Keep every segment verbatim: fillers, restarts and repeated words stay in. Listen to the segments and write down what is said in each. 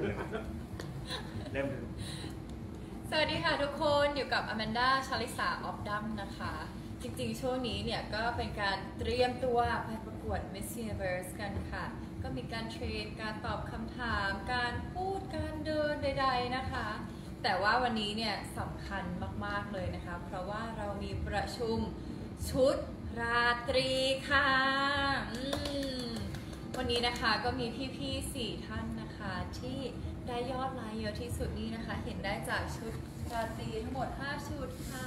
เริ่มสวัสดีค่ะทุกคนอยู่กับอแมนดาชาลิสาออฟดัมนะคะจริงๆช่วงนี้เนี่ยก็เป็นการเตรียมตัวไปประกวด Miss Universe กันค่ะก็มีการเทรนการตอบคำถามการพูดการเดินใดๆนะคะแต่ว่าวันนี้เนี่ยสำคัญมากๆเลยนะคะเพราะว่าเรามีประชุมชุดราตรีค่ะวันนี้นะคะก็มีพี่ๆสี่ท่านนะคะที่ได้ยอดไลค์เยอะที่สุดนี่นะคะเห็นได้จากชุดราตรีทั้งหมดห้าชุดค่ะ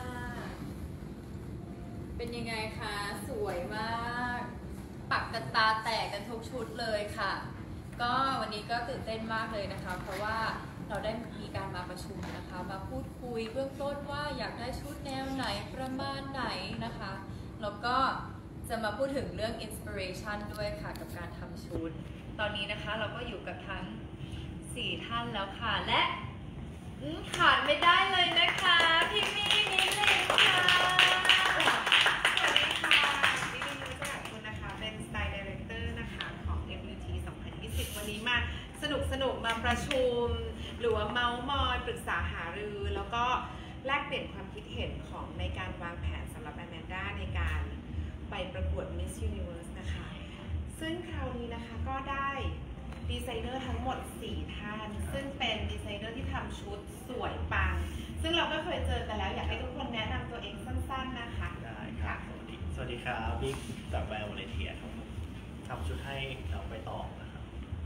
เป็นยังไงคะสวยมากปักกันตาแตกกันทุกชุดเลยค่ะก็วันนี้ก็ตื่นเต้นมากเลยนะคะเพราะว่าเราได้มีการมาประชุมนะคะมาพูดคุยเบื้องต้นว่าอยากได้ชุดแนวไหนประมาณไหนนะคะแล้วก็จะมาพูดถึงเรื่องอินสปิเรชันด้วยค่ะกับการทำชุดตอนนี้นะคะเราก็อยู่กับทั้งสี่ท่านแล้วค่ะและขาดไม่ได้เลยนะคะพี่มี่นิลินค่ะสวัสดีค่ะพี่มี่นิลินจากคุณนะคะเป็นสไตล์ดีเรคเตอร์นะคะของ เอฟ ยู ที สองพันยี่สิบวันนี้มาสนุกสนุกมาประชุมหรือว่าเมาส์มอยปรึกษาหารือแล้วก็แลกเปลี่ยนความคิดเห็นของในการวางแผนสำหรับอแมนด้าในการไปประกวด Miss Universe นะคะซึ่งคราวนี้นะคะก็ได้ดีไซเนอร์ทั้งหมดสี่ท่านซึ่งเป็นดีไซเนอร์ที่ทำชุดสวยปังซึ่งเราก็เคยเจอกันแล้วอยากให้ทุกคนแนะนำตัวเองสั้นๆนะคะได้ครับสวัสดีสวัสดีครับบิ๊กจากแบรนด์วอลเลนเทียครับผมทำชุดให้น้องใบตองนะครับ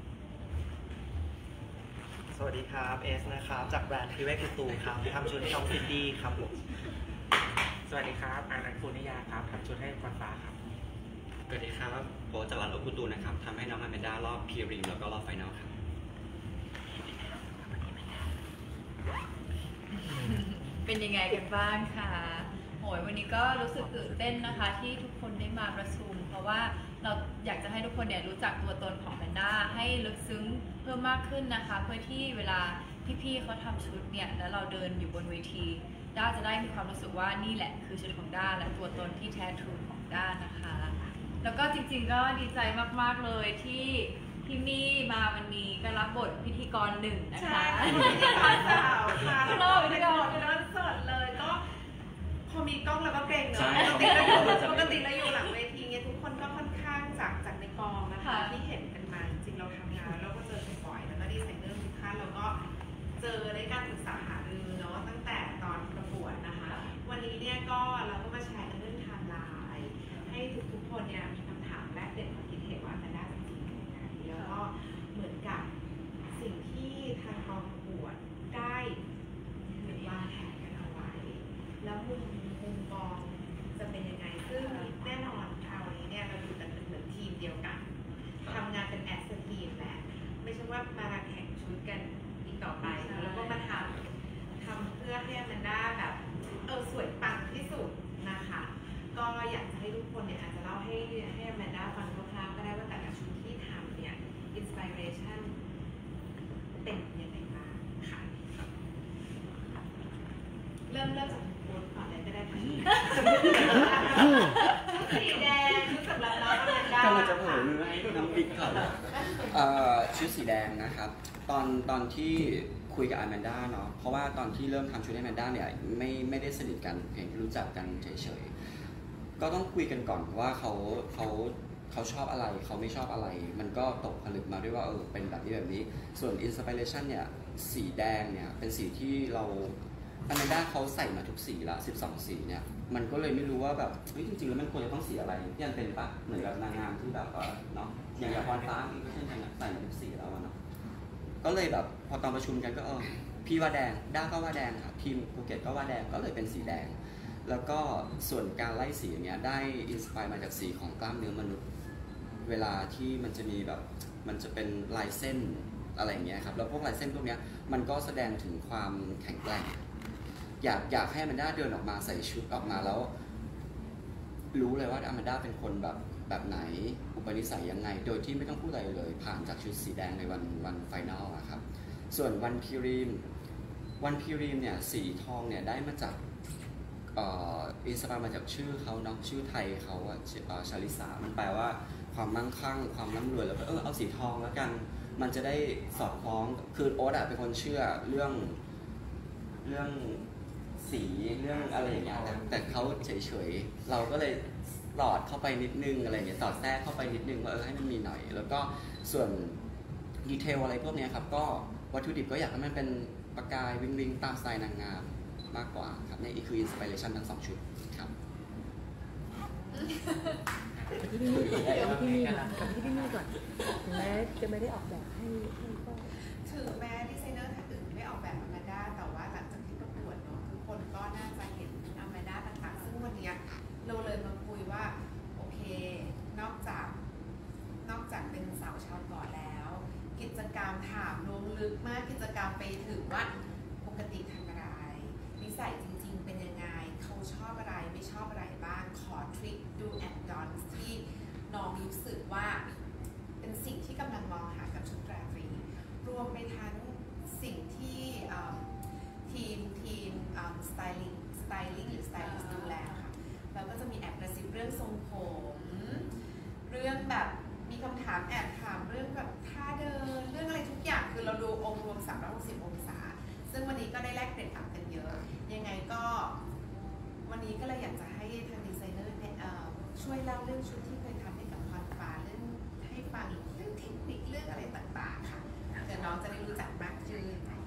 สวัสดีครับเอสนะครับจากแบรนด์ทีเวกุตูครับทำชุดให้น้องซินดี้ครับผมสวัสดีครับอานันต์คุณนิยาครับทำชุดให้กวนฟ้าครับสวัสดีครับโปจากร้านโอคุตูนะครับทำให้น้องอแมนด้ารอบพรีริมแล้วก็รอบไฟนอลครับเป็นยังไงกันบ้างคะโหยวันนี้ก็รู้สึกตื่นเต้นนะคะที่ทุกคนได้มาประชุมเพราะว่าเราอยากจะให้ทุกคนเนี่ยรู้จักตัวตนของแมนด้าให้ลึกซึ้งเพิ่มมากขึ้นนะคะเพื่อที่เวลาพี่ๆเขาทำชุดเนี่ยแล้วเราเดินอยู่บนเวทีด้าจะได้มีความรู้สึกว่านี่แหละคือชุดของด้าและตัวตนที่แท้ทรูของด้านะคะแล้วก็จริงๆก็ดีใจมากๆเลยที่พี่มี่มาวันนี้ก็รับบทพิธีกรหนึ่งนะคะใช่พิธีกรสาวค่ะเป็นบทเป็นบทสดเลยก็พอมีกล้องแล้วก็เกรงเนอะปกติเราอยู่ปกติเราอยู่หลังเวทีเนี่ยทุกคนก็ค่อนข้างจากจากในกองนะคะที่เห็นกันมาจริงเราทำงานเราก็เจอกันบ่อยแล้วก็ดีไซเนอร์ทุกท่านเราก็เจอในการปรึกษาหารือเนาะตั้งแต่ตอนประกวดนะคะวันนี้เนี่ยก็เราก็มาแชร์เรื่องไทม์ไลน์ให้ทุกๆคนเนี่ยมีคำถามและเด่นความคิดเห็นว่าจะได้จริงๆนะคะแล้วก็เหมือนกับสิ่งที่ทางกองประกวดได้วางแผนกันเอาไว้แล้วมุมมุมมองจะเป็นยังไงซึ่งแน่นอนคราวนี้เนี่ยเราอยู่กันเป็นเหมือนทีมเดียวกันทำงานเป็นแอสทีมแหละไม่ใช่ว่ามาแข่งชุดกันอีกต่อไปแล้วก็มาทำทำเพื่อให้มันได้แบบเออสวยปังที่สุดนะคะก็อยากจะให้ทุกคนเนี่ยอาจจะเล่าให้ให้แมนด้าฟังคร่าวๆก็ได้ว่าแต่ละชุดที่ทำเนี่ยอินสปิเรชันเป็นยังไงบ้างค่ะเริ่มเริ่มจากโค้ดก่อนเลยก็ได้ค่ะชุดสีแดงชุดสำหรับน้องแมนด้ากำลังจะเผยมือให้น้องบิ๊กก่อนชุดสีแดงนะครับตอนตอนที่คุยกับอแมนด้าเนาะเพราะว่าตอนที่เริ่มทำชุดให้อแมนด้าเนี่ยไม่ไม่ได้สนิทกันเพียงรู้จักกันเฉยๆก็ต้องคุยกันก่อนว่าเขาเขาเขาชอบอะไรเขาไม่ชอบอะไรมันก็ตกผลึกมาด้วยว่าเออเป็นแบบนี้แบบนี้ส่วนอินสปิเรชันเนี่ยสีแดงเนี่ยเป็นสีที่เราอแมนด้าเขาใส่มาทุกสีละสิบสองสีเนี่ยมันก็เลยไม่รู้ว่าแบบเฮ้ยจริงๆแล้วมันควรจะต้องสีอะไรที่มันเป็นปะเหมือนกับนางงามที่แบบเนาะอย่างอย่างพรฟ้านี่ก็เช่นกันใส่มาทุกสีแล้วเนาะก็เลยแบบพอตอนประชุมกันก็เออพี่ว่าแดงด้าก็ว่าแดงครับทีมภูเก็ตก็ว่าแดงก็เลยเป็นสีแดงแล้วก็ส่วนการไล่สีอย่างเงี้ยได้อินสไปร์มาจากสีของกล้ามเนื้อมนุษย์เวลาที่มันจะมีแบบมันจะเป็นลายเส้นอะไรอย่างเงี้ยครับแล้วพวกลายเส้นพวกเนี้ยมันก็แสดงถึงความแข็งแกร่งอยากอยากให้อแมนด้าเดินออกมาใส่ชุดออกมาแล้วรู้เลยว่าอแมนด้าเป็นคนแบบแบบไหนอุปนิสัยยังไงโดยที่ไม่ต้องพูดอะไรเลยผ่านจากชุดสีแดงในวันวันไฟนอลอะครับส่วนวันพิรีมวันพิรีมเนี่ยสีทองเนี่ยได้มาจากอินสปายมาจากชื่อเขาเนาะชื่อไทยเขาอะชาลิสามันแปลว่าความมั่งคั่งความร่ำรวยแล้วก็เออเอาสีทองแล้วกันมันจะได้สอดคล้องคือโอ๊ตอะเป็นคนเชื่อเรื่องเรื่องสีเรื่องอะไรอย่างเงี้ยแต่แต่เขาเฉยๆเราก็เลยหลอดเข้าไปนิดนึงอะไรอย่างเงี้ยสอดแทรกเข้าไปนิดนึงว่าเออให้มันมีหน่อยแล้วก็ส่วนดีเทลอะไรพวกนี้ครับก็วัตถุดิบก็อยากให้มันเป็นประกายวิงวิงตามสไตล์นางงามมากกว่าครับนี่คืออินสปิเรชันทั้งสองชุดครับที่นี่ที่นี่ก่อนที่นี่ก่อนถึงแม้จะไม่ได้ออกแบบให้ให้ก็ถึงแม้ดีไซเนอร์ท่านอื่นไม่ออกแบบอแมนด้าแต่ว่าหลังจากที่ประกวดเนาะทุกคนก็น่าจะเห็นอแมนด้าต่างๆซึ่งวันนี้เราเลยมาคุยว่าโอเคนอกจากนอกจากเป็นสาวชาวเกาะแล้วกิจกรรมถามลงลึกมากกิจกรรมไปถึงว่าปกติทำอะไรนิสัยจริงๆเป็นยังไงเขาชอบอะไรไม่ชอบอะไรบ้างขอทริคดูแอนด์ดอนที่น้องรู้สึกว่าเป็นสิ่งที่กำลังมองหากับชุดราตรีรวมไปทั้งสิ่งที่ทีมทีมสไตลิ่งสไตลิ่งหรือสไตลิสต์ดูแลค่ะแล้วก็จะมีแอบกระซิบเรื่องทรงผมเรื่องแบบมีคำถามแอบถามเรื่องแบบท่าเดินเรื่องอะไรทุกอย่างคือเราดูองค์รวมสามร้อยหกสิบองศาซึ่งวันนี้ก็ได้แลกเปลี่ยนกันเยอะยังไงก็วันนี้ก็เลยอยากจะให้ทางดีไซเนอร์เนี่ยช่วยเล่าเรื่องชุดที่เคยทำให้กับพรฟ้าเรื่องให้ฟังเรื่องเทคนิคเรื่องอะไรต่างๆค่ะเดี๋ยวน้องจะได้รู้จักมากขึ้น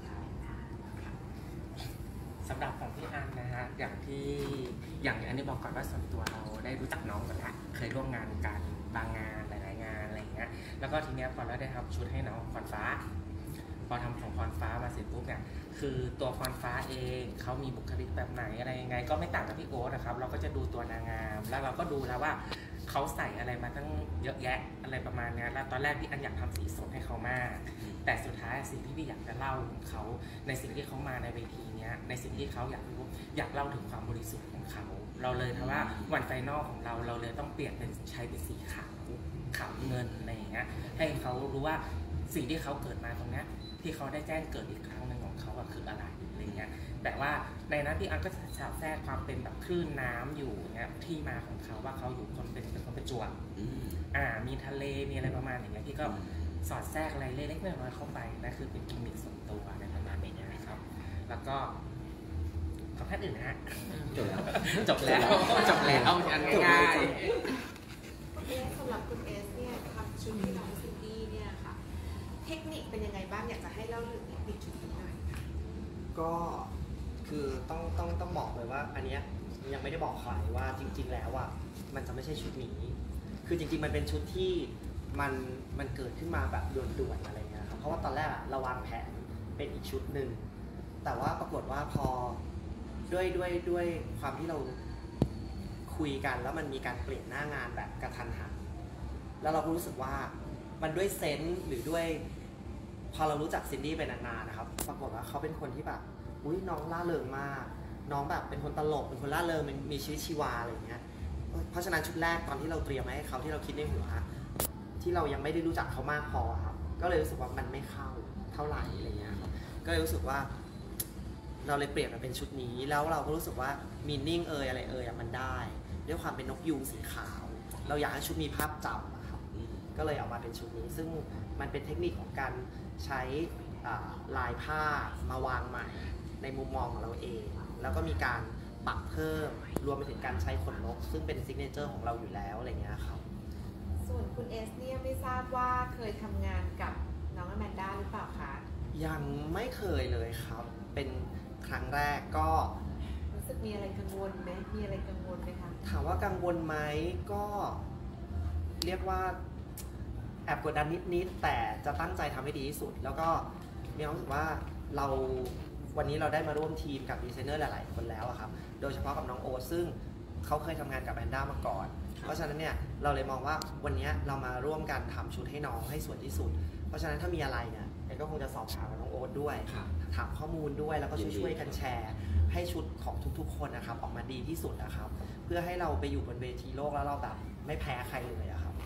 สำหรับของพี่อันนะฮะอย่างที่อย่างอันนี้บอกก่อนว่าส่วนตัวเราได้รู้จักน้องกันแล้วเคยร่วมงานกันบางงานหลายๆงานอะไรอย่างเงี้ยแล้วก็ทีเนี้ยพอเราได้ทำชุดให้น้องพรฟ้าพอทำของพรฟ้ามาเสร็จปุ๊บเนี่ยคือตัวพรฟ้าเองเขามีบุคลิกแบบไหนอะไรยังไงก็ไม่ต่างกับพี่โอ๊ตนะครับเราก็จะดูตัวนางงามแล้วเราก็ดูแล้วว่าเขาใส่อะไรมาตั้งเยอะแยะอะไรประมาณนี้แล้วตอนแรกพี่อันอยากทำสีสดให้เขามากแต่สุดท้ายสิ่งที่พี่อยากจะเล่าของเขาในสิ่งที่เขามาในเวทีนี้ในสิ่งที่เขาอยากรู้อยากเล่าถึงความบริสุทธิ์ของเขาเราเลยทว่าวันไฟนอลของเราเราเลยต้องเปลี่ยนเป็นใช้เป็นสีขาวขาวเงินอะไรอย่างเงี้ยให้เขารู้ว่าสิ่งที่เขาเกิดมาตรงเนี้ยที่เขาได้แจ้งเกิดอีกครั้งหนึ่งของเขาคืออะไรอะไรเงี้ยแต่ว่าในนั้นพี่อันก็จะแทรกความเป็นแบบคลื่นน้ำอยู่เนี้ยที่มาของเขาว่าเขาอยู่คนเป็นเป็นคนประจวบอ่ามีทะเลมีอะไรประมาณอย่างเงี้ยพี่ก็สอดแทรกอะไรเล็กๆน้อยๆเข้าไปนะคือเป็นกิมมิคส่วนตัวในประมาณนี้นะครับแล้วก็ของท่านอื่นนะฮะจบแล้วจบแล้วจบแล้วเอาอันง่ายๆสำหรับคุณเอสเนี่ยทำชุดที่น้องซินดี้เนี่ยค่ะเทคนิคเป็นยังไงบ้างอยากจะให้เล่าเรื่องเทคนิคชุดนี้หน่อยก็คือต้องต้องต้องบอกเลยว่าอันเนี้ยยังไม่ได้บอกใครว่าจริงๆแล้วอ่ะมันจะไม่ใช่ชุดนี้คือจริงๆมันเป็นชุดที่มันมันเกิดขึ้นมาแบบด่วนๆอะไรเงี้ยครับเพราะว่าตอนแรกอะเราวางแผนเป็นอีกชุดหนึ่งแต่ว่าปรากฏว่าพอด้วยด้วยด้วยความที่เราคุยกันแล้วมันมีการเปลี่ยนหน้างานแบบกระทันหันแล้วเราก็รู้สึกว่ามันด้วยเซนส์หรือด้วยพอเรารู้จักซินดี้ไปนานๆนะครับปรากฏว่าเขาเป็นคนที่แบบอุ้ยน้องล่าเริงมากน้องแบบเป็นคนตลกเป็นคนล่าเริงมีชีวิตชีวาอะไรอย่างเงี้ยเพราะฉะนั้นชุดแรกตอนที่เราเตรียมมาให้เขาที่เราคิดในหัวที่เรายังไม่ได้รู้จักเขามากพอครับก็เลยรู้สึกว่ามันไม่เข้าเท่าไหร่อะไรเงี้ยครับก็เลยรู้สึกว่าเราเลยเปลี่ยนมาเป็นชุดนี้แล้วเราก็รู้สึกว่ามีนิ่งเอยอะไรเอยมันได้ด้วยความเป็นนกยูงสีขาวเราอยากให้ชุดมีภาพจำครับก็เลยออกมาเป็นชุดนี้ซึ่งมันเป็นเทคนิคของการใช้ลายผ้ามาวางใหม่ในมุมมองของเราเองแล้วก็มีการปักเพิ่มรวมไปถึงการใช้ขนนกซึ่งเป็นซิกเนเจอร์ของเราอยู่แล้วอะไรเงี้ยครับส่วนคุณเอสเนี่ยไม่ทราบว่าเคยทำงานกับน้องอแมนด้าหรือเปล่าคะยังไม่เคยเลยครับเป็นครั้งแรกก็รู้สึกมีอะไรกังวลไหมมีอะไรกังวลไหมคะถามว่ากังวลไหมก็เรียกว่าแอบกดดันนิดๆแต่จะตั้งใจทำให้ดีที่สุดแล้วก็มีความรู้สึกว่าเราวันนี้เราได้มาร่วมทีมกับดีไซเนอร์หลายๆคนแล้วครับโดยเฉพาะกับน้องโอ๊ตซึ่งเขาเคยทำงานกับแมนด้ามาก่อนเพราะฉะนั้นเนี่ยเราเลยมองว่าวันนี้เรามาร่วมกันทำชุดให้น้องให้สวยที่สุดเพราะฉะนั้นถ้ามีอะไรเนี่ยก็คงจะสอบถามกับน้องโอ๊ตด้วยถามข้อมูลด้วยแล้วก็ช่วยๆกันแชร์ให้ชุดของทุกๆคนนะครับออกมาดีที่สุดนะครับเพื่อให้เราไปอยู่บนเวทีโลกแล้วเราแบบไม่แพ้ใครเลยอะครับ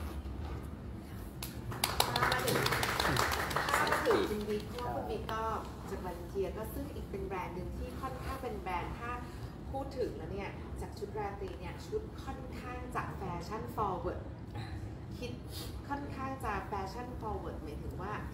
ถ้ามาถึงจริงๆเพราะว่าคุณบิ๊กก็จากวันเทียก็ซึ่งอีกเป็นแบรนด์หนึ่งที่ค่อนข้างเป็นแบรนด์ถ้าพูดถึงแล้วเนี่ยจากชุดราตรีเนี่ยชุดค่อนข้างจะแฟชั่น forward คิดค่อนข้างจะแฟชั่น forward หมายถึงว่า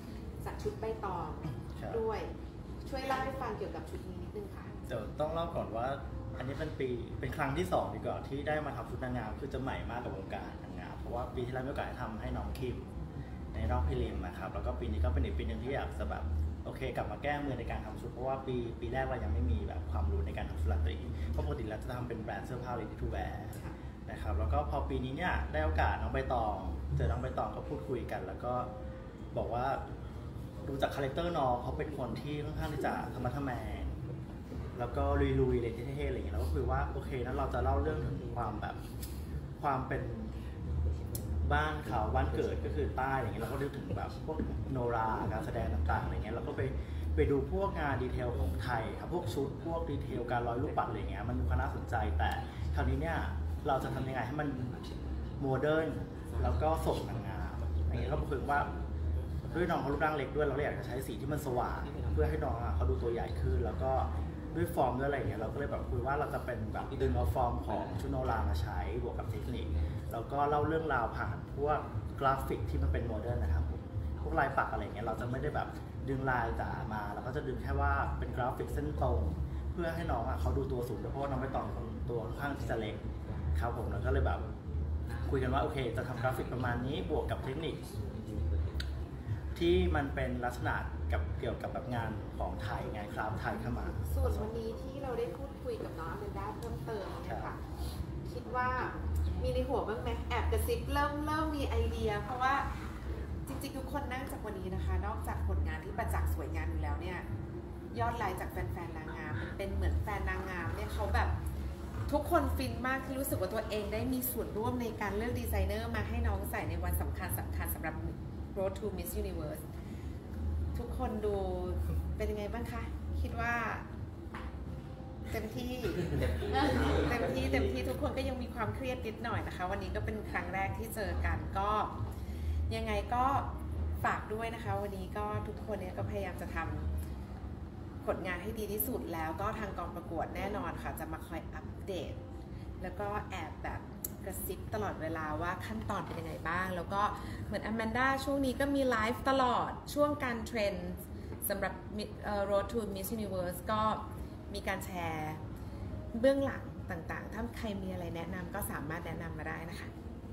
จากชุดใบตองด้วยช่วยเล่าให้ฟังเกี่ยวกับชุดนี้นิดนึงค่ะเดี๋ยวต้องเล่าก่อนว่าอันนี้เป็นปีเป็นครั้งที่สองดีกว่าที่ได้มาทำชุดนางงามคือจะใหม่มากกับวงการนางงามเพราะว่าปีที่แล้วมีโอกาสทำให้น้องคิมในรอบพรีลิมนะครับแล้วก็ปีนี้ก็เป็นอีกปีหนึ่งที่อยากจะแบบโอเคกลับมาแก้มือในการทำชุดเพราะว่าปีปีแรกเรายังไม่มีแบบความรู้ในการทำชุดราตรีเพราะปกติเราจะทำเป็นแบรนด์เสื้อผ้า ready to wear นะครับแล้วก็พอปีนี้เนี่ยได้โอกาสน้องใบตองเจอน้องใบตองก็พูดคุยกันแล้วก็บอกว่าดูจากคาแรคเตอร์น้องเขาเป็นคนที่ค่อนข้างที่จะธรรมะทแมงแล้วก็ลุยๆเลยเท่ๆอะไรอย่างเงี้ยแล้วก็คือว่าโอเคนั้นเราจะเล่าเรื่องถึงความแบบความเป็นบ้านเขาบ้านเกิดก็คือใต้อย่างเงี้ยเราก็นึกถึงแบบพวกโนราการแสดงต่างๆอะไรเงี้ยเราก็ไปไปดูพวกงานดีเทลของไทยครับพวกชุดพวกดีเทลการร้อยลูกปัดอะไรเงี้ยมันมีความน่าสนใจแต่คราวนี้เนี่ยเราจะทำยังไงให้มันโมเดิร์นแล้วก็สมนางงามอย่างเงี้ยก็คือว่าด้วยน้องเขารูปร่างเล็กด้วยเราเลยอยากจะใช้สีที่มันสว่างเพื่อให้น้องเขาดูตัวใหญ่ขึ้นแล้วก็ด้วยฟอร์มด้วยอะไรอย่างเงี้ยเราก็เลยแบบคุยว่าเราจะเป็นแบบดึงเอาฟอร์มของชุดโนรามาใช้บวกกับเทคนิคแล้วก็เล่าเรื่องราวผ่านพวกกราฟิกที่มันเป็นโมเดิร์นนะครับพวกลายปักอะไรเงี้ยเราจะไม่ได้แบบดึงลายจ๋ามาเราก็จะดึงแค่ว่าเป็นกราฟิกเส้นตรงเพื่อให้น้องอ่ะเขาดูตัวสูงเพราะว่าน้องใบตองตัวค่อนข้างที่จะเล็กครับผมแล้วก็เลยแบบคุยกันว่าโอเคจะทำกราฟิกประมาณนี้บวกกับเทคนิคที่มันเป็นลักษณะกับเกี่ยวกับแบบงานของไทยงานคราฟต์ไทยเข้ามาส่วนวันนี้ที่เราได้พูดคุยกับน้องอแมนด้าเพิ่มเติมเนี่ยค่ะคิดว่ามีในหัวบ้างไหมแอบกระซิบเริ่มเริ่มมีไอเดียเพราะว่าจริงๆทุกคนนั่งจากวันนี้นะคะนอกจากผลงานที่ประจักษ์สวยงามอยู่แล้วเนี่ยยอดไลค์จากแฟนๆนางงามเป็นเหมือนแฟนนางงามเนี่ยเขาแบบทุกคนฟินมากที่รู้สึกว่าตัวเองได้มีส่วนร่วมในการเลือกดีไซเนอร์มาให้น้องใส่ในวันสำคัญสำคัญสำหรับ Road to Miss Universe ทุกคนดูเป็นยังไงบ้างคะคิดว่าเต็มที่เต็มที่เต็มที่ทุกคนก็ยังมีความเครียดนิดหน่อยนะคะวันนี้ก็เป็นครั้งแรกที่เจอกันก็ยังไงก็ฝากด้วยนะคะวันนี้ก็ทุกคนเนี่ยก็พยายามจะทำผลงานให้ดีที่สุดแล้วก็ทางกองประกวดแน่นอนค่ะจะมาคอยอัปเดตแล้วก็แอบแบบกระซิบตลอดเวลาว่าขั้นตอนเป็นยังไงบ้างแล้วก็เหมือนอแมนด้าช่วงนี้ก็มีไลฟ์ตลอดช่วงการเทรนด์สำหรับ Road to Miss Universe ก็มีการแชร์เบื้องหลังต่างๆถ้าใครมีอะไรแนะนำก็สามารถแนะนำมาได้นะคะ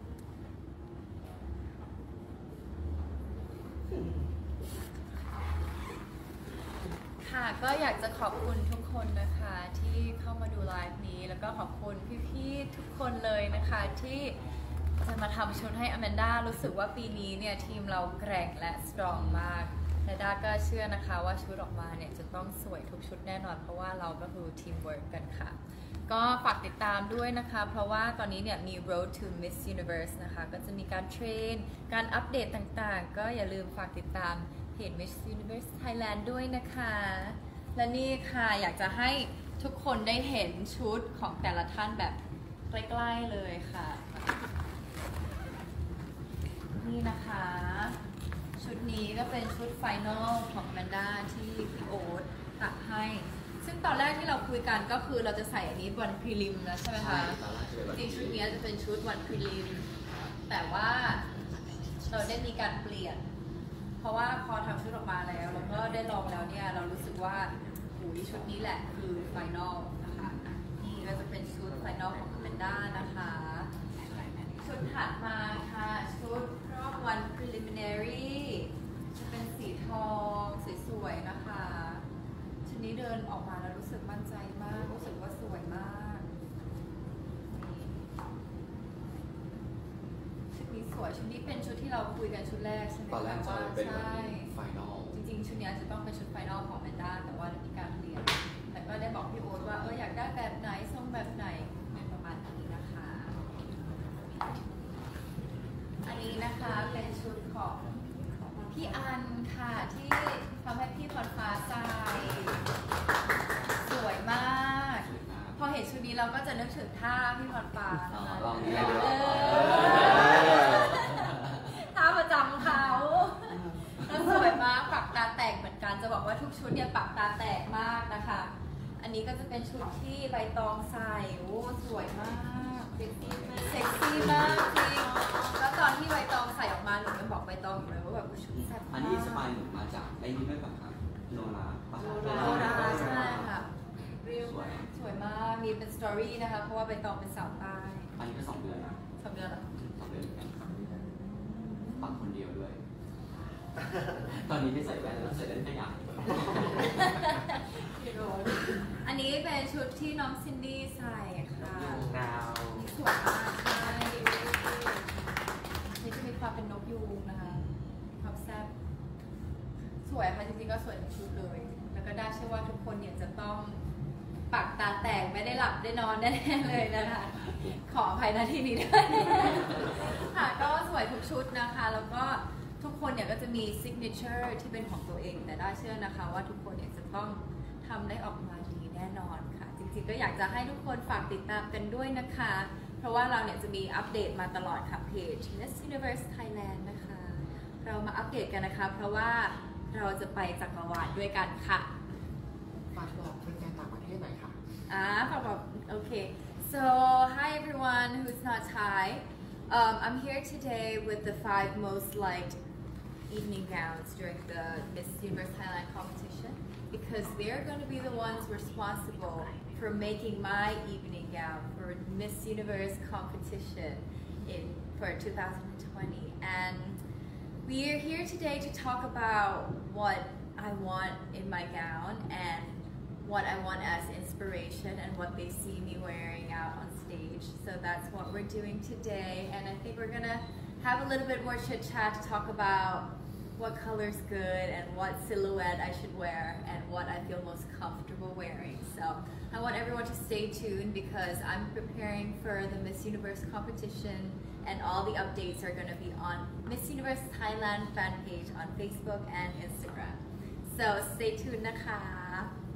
ค่ะก็อยากจะขอบคุณทุกคนนะคะที่เข้ามาดูไลฟ์นี้แล้วก็ขอบคุณพี่ๆทุกคนเลยนะคะที่จะมาทำชุดให้อแมนด้ารู้สึกว่าปีนี้เนี่ยทีมเราแกร่งและสตรองมากและด้าก็เชื่อนะคะว่าชุดออกมาเนี่ยจะต้องสวยทุกชุดแน่นอนเพราะว่าเราก็คือทีมเวิร์กกันค่ะก็ฝากติดตามด้วยนะคะเพราะว่าตอนนี้เนี่ยมี Road to Miss Universe นะคะก็จะมีการเทรนการอัปเดตต่างๆก็อย่าลืมฝากติดตามเพจ Miss Universe Thailand ด้วยนะคะและนี่ค่ะอยากจะให้ทุกคนได้เห็นชุดของแต่ละท่านแบบใกล้ๆเลยค่ะนี่นะคะชุดนี้ก็เป็นชุดไฟนอลของแมนด้าที่พี่โอ๊ตตัดให้ซึ่งตอนแรกที่เราคุยกันก็คือเราจะใส่อันนี้วันพรีลิมนะใช่ไหมคะจริงชุดนี้จะเป็นชุดวันพรีลิมแต่ว่าเราได้มีการเปลี่ยนเพราะว่าพอทำชุดออกมาแล้วแล้วก็ได้ลองแล้วเนี่ยเรารู้สึกว่าหูยชุดนี้แหละคือไฟนอลนะคะนี่ก็จะเป็นชุดไฟนอลของแมนด้านะคะชุดถัดมาค่ะชุดรอบวัน preliminary จะเป็นสีทองสวยๆนะคะชุดนี้เดินออกมาแล้วรู้สึกมั่นใจมากรู้สึกว่าสวยมากชุดนี้สวยชุดนี้เป็นชุดที่เราคุยกันชุดแรกใช่ไหมคะว่าใช่ไฟนอลจริงๆชุดนี้จะต้องเป็นชุดไฟนอลของแมนด้าแต่ว่ามีการเปลี่ยนแต่ก็ได้บอกพี่โอ๊ตว่าเอออยากได้แบบไหนทรงแบบไหนเป็นประมาณนี้นะคะอันนี้นะคะเป็นชุดของพี่อันค่ะที่ทำให้พี่พรฟ้าใส่สวยมากพอเห็นชุดนี้เราก็จะนึกถึงท่าพี่พรฟ้านะคะลองนี้เลยท่าประจำเขาแล้วสวยมากปักตาแตกเหมือนกันจะบอกว่าทุกชุดเนี่ยปักตาแตกมากนะคะอันนี้ก็จะเป็นชุดที่ใบตองใส่โอ้สวยมากเซ็กซี่มากเซ็กซี่มากจริงแล้วตอนที่ใบตองใส่ออกมาหนูยังบอกใบตองอยู่เลยว่าแบบชุดแซ่บมากอันนี้สปายหนูมาจากไอ้นี่ด้วยป่ะครับโนราป่ะโนราใช่ค่ะเรียวสวยสวยมากมีเป็นสตอรี่นะคะเพราะว่าใบตองเป็นสาวใต้อันนี้ก็สองเดือนนะสองเดือนแล้วสองเดือนเหมือนกันปักคนเดียวด้วย ตอนนี้ไม่ใส่แว่นแล้วใส่แว่นขยายอันนี้เป็นชุดที่น้องซินดี้ใส่ค่ะดาวสวยมากใช่นี่จะมีความเป็นนกยูงนะคะความแซ่บสวยค่ะจริงๆก็สวยทั้งชุดเลย แล้วก็ได้เชื่อว่าทุกคนเนี่ยจะต้องปากตาแตกไม่ได้หลับได้นอนแน่ๆเลยนะคะ ขออภัยนะที่นี้ด้วยค่ะก็สวยทุกชุดนะคะ แล้วก็ทุกคนเนี่ยก็จะมีซิกเนเจอร์ที่เป็นของตัวเอง แต่ได้เชื่อนะคะว่าทุกคนเนี่ยจะต้องทำได้ออกมาดีแน่นอนค่ะ จริงๆก็อยากจะให้ทุกคนฝากติดตามกันด้วยนะคะ เพราะว่าเราเนี่ยจะมีอัปเดตมาตลอดค่ะเพจ Miss Universe Thailand นะคะ เรามาอัปเดตกันนะคะ เพราะว่าเราจะไปจักรวาลด้วยกันค่ะฝากบอกแฟนๆต่างประเทศหน่อยค่ะอ่าฝากบอก okay so hi everyone who's not Thai um, I'm here today with the five most liked evening gowns during the Miss Universe Thailand competition because they're going to be the ones responsible for making my evening gown for Miss Universe competition in for two thousand twenty and we are here today to talk about what I want in my gown and what I want as inspiration and what they see me wearing out on stage. So that's what we're doing today. And I think we're gonna have a little bit more chit chat to talk about what color's good and what silhouette I should wear and what I feel most comfortable wearing. So I want everyone to stay tuned because I'm preparing for the Miss Universe competition and all the updates are gonna be on Miss Universe Thailand fan page on Facebook and Instagram. So stay tuned, Naka.